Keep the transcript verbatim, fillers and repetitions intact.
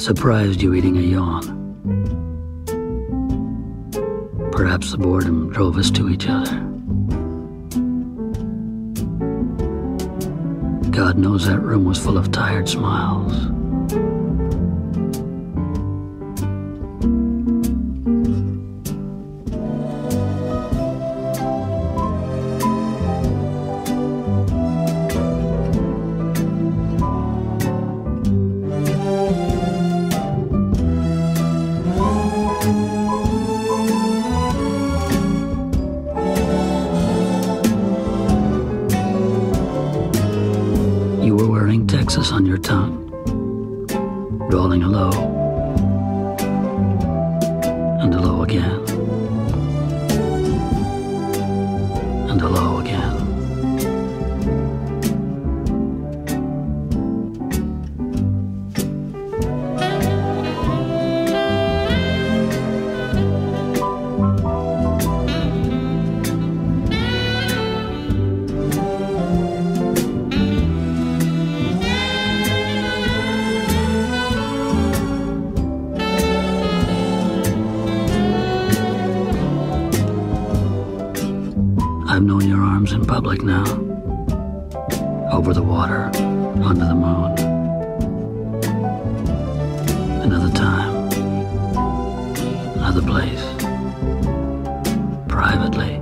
surprised you eating a yawn. Perhaps the boredom drove us to each other. God knows that room was full of tired smiles. You were wearing Texas on your tongue, rolling a low, and a low again, and a low again. I've known your arms in public now, over the water, under the moon. Another time, another place, privately.